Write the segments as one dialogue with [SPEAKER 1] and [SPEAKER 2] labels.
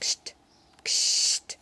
[SPEAKER 1] Kst, kst.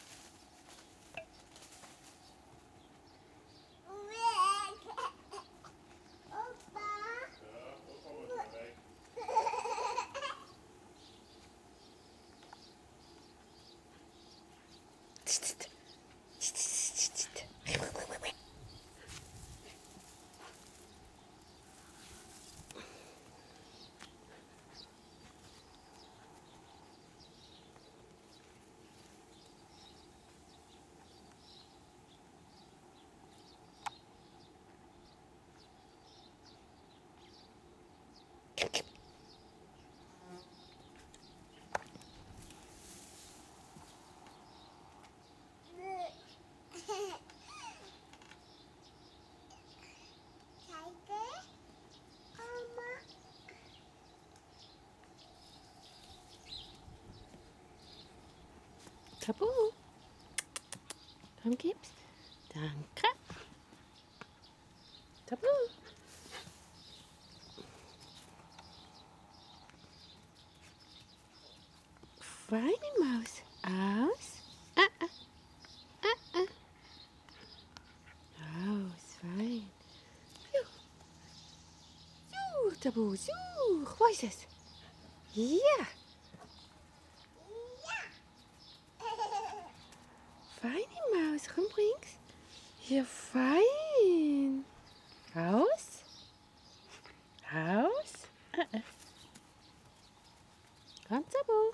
[SPEAKER 1] Tabu. Komm, gib's. Danke. Tabu. Feine Maus. Aus. Aus. Fein. Such, Tabu, such. Wo ist es? Ja. Feine Maus. Komm, bring's. Ja, fein. Aus. Aus. Komm, Tabu.